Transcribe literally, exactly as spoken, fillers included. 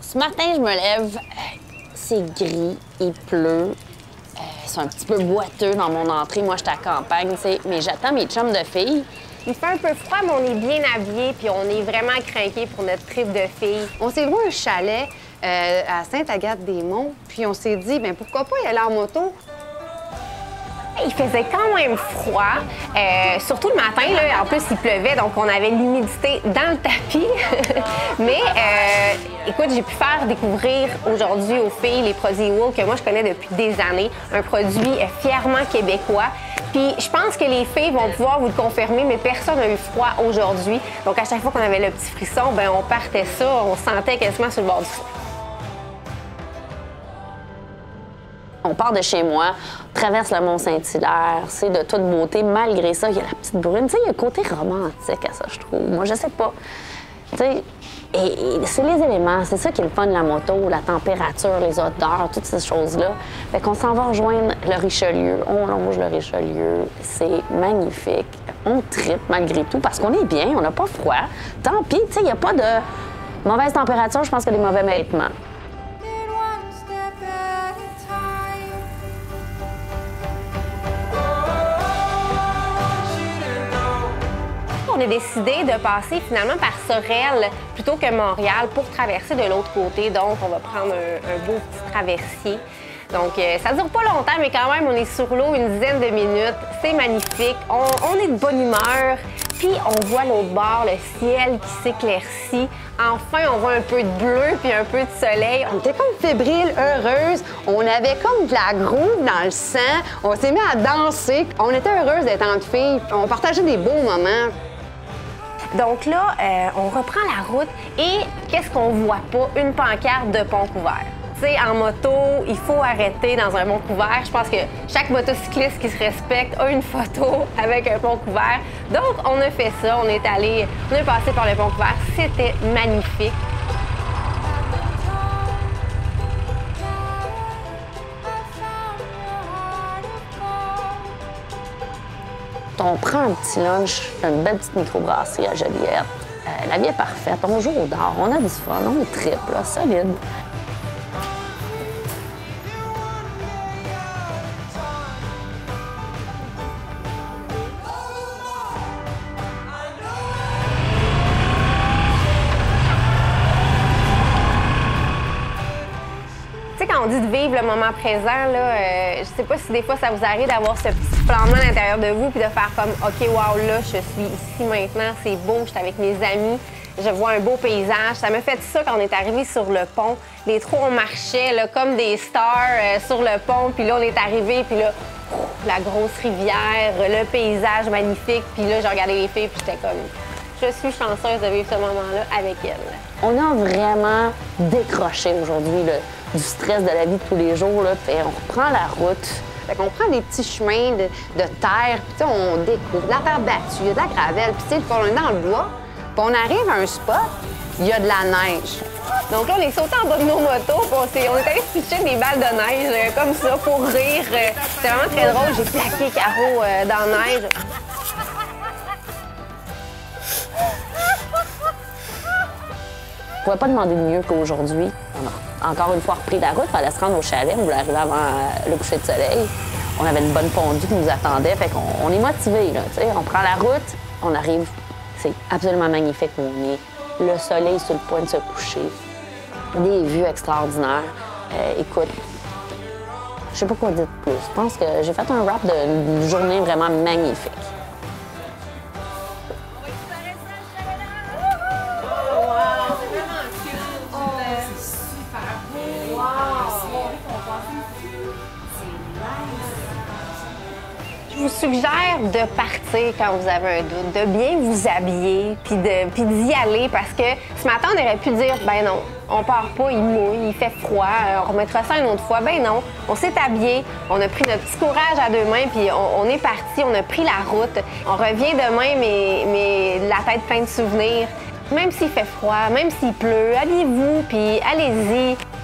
Ce matin, je me lève, c'est gris, il pleut, euh, c'est un petit peu boiteux dans mon entrée. Moi, je suis à la campagne, tu sais, mais j'attends mes chums de filles. Il fait un peu froid, mais on est bien habillés, puis on est vraiment craqués pour notre trip de filles. On s'est loué un chalet euh, à Sainte-Agathe-des-Monts, puis on s'est dit, bien, pourquoi pas y aller en moto? Il faisait quand même froid, euh, surtout le matin, là. En plus, il pleuvait, donc on avait l'humidité dans le tapis. Mais euh, écoute, j'ai pu faire découvrir aujourd'hui aux filles les produits Wool que moi je connais depuis des années, un produit euh, fièrement québécois. Puis je pense que les filles vont pouvoir vous le confirmer, mais personne n'a eu froid aujourd'hui. Donc à chaque fois qu'on avait le petit frisson, ben on partait ça, on se sentait quasiment sur le bord du feu. On part de chez moi, on traverse le Mont-Saint-Hilaire, c'est de toute beauté. Malgré ça, il y a la petite brune. Tu sais, il y a un côté romantique à ça, je trouve. Moi, je sais pas. Tu sais, et, et c'est les éléments, c'est ça qui est le fun de la moto, la température, les odeurs, toutes ces choses-là. Fait qu'on s'en va rejoindre le Richelieu, on longe le Richelieu, c'est magnifique. On tripe malgré tout parce qu'on est bien, on n'a pas froid. Tant pis, tu sais, il n'y a pas de mauvaise température, je pense que des mauvais vêtements. On a décidé de passer finalement par Sorel plutôt que Montréal pour traverser de l'autre côté. Donc, on va prendre un, un beau petit traversier. Donc, euh, ça dure pas longtemps, mais quand même, on est sur l'eau une dizaine de minutes. C'est magnifique. On, on est de bonne humeur. Puis, on voit l'autre bord, le ciel qui s'éclaircit. Enfin, on voit un peu de bleu puis un peu de soleil. On était comme fébrile, heureuse. On avait comme de la groove dans le sang. On s'est mis à danser. On était heureuse d'être entre filles. On partageait des beaux moments. Donc là, euh, on reprend la route et qu'est-ce qu'on voit pas? Une pancarte de pont couvert. Tu sais, en moto, il faut arrêter dans un pont couvert. Je pense que chaque motocycliste qui se respecte a une photo avec un pont couvert. Donc, on a fait ça. On est allé, on est passé par le pont couvert. C'était magnifique. On prend un petit lunch, une belle petite microbrasserie à Joliette. Euh, la vie est parfaite, on joue au dard, on a du fun, on tripe, là, solide. Quand on dit de vivre le moment présent, là, euh, je sais pas si des fois ça vous arrive d'avoir ce petit flambement à l'intérieur de vous puis de faire comme « OK, wow, là, je suis ici maintenant, c'est beau, je suis avec mes amis, je vois un beau paysage. » Ça m'a fait ça quand on est arrivé sur le pont. Les trois, on marchait là, comme des stars euh, sur le pont, puis là, on est arrivé, puis là, ouf, la grosse rivière, le paysage magnifique, puis là, j'ai regardé les filles, puis j'étais comme « Je suis chanceuse de vivre ce moment-là avec elles. » On a vraiment décroché aujourd'hui du stress de la vie de tous les jours, là, puis on reprend la route. Fait qu'on prend des petits chemins de, de terre, puis on découvre de la terre battue, il y a de la gravelle, puis tu sais, on est dans le bois, puis on arrive à un spot, il y a de la neige. Donc là, on est sauté en bas de nos motos, puis on, est, on est allé se pitcher des balles de neige euh, comme ça pour rire. Euh, C'était vraiment très drôle, j'ai plaqué Caro euh, dans la neige. On ne pouvait pas demander de mieux qu'aujourd'hui. On a encore une fois repris la route, il fallait se rendre au chalet, on voulait arriver avant le coucher de soleil. On avait une bonne fondue qui nous attendait, fait qu'on on est motivés, là, tu sais. On prend la route, on arrive, c'est absolument magnifique où on est. Le soleil sur le point de se coucher, des vues extraordinaires. Euh, écoute, je sais pas quoi dire de plus. Je pense que j'ai fait un wrap d'une journée vraiment magnifique. Je vous suggère de partir quand vous avez un doute, de bien vous habiller, puis de, puis d'y aller, parce que ce matin, on aurait pu dire, ben non, on part pas, il mouille, il fait froid, on remettra ça une autre fois. Ben non, on s'est habillé, on a pris notre petit courage à deux mains, puis on, on est parti, on a pris la route. On revient demain, mais, mais la tête pleine de souvenirs. Même s'il fait froid, même s'il pleut, habillez-vous, puis allez-y.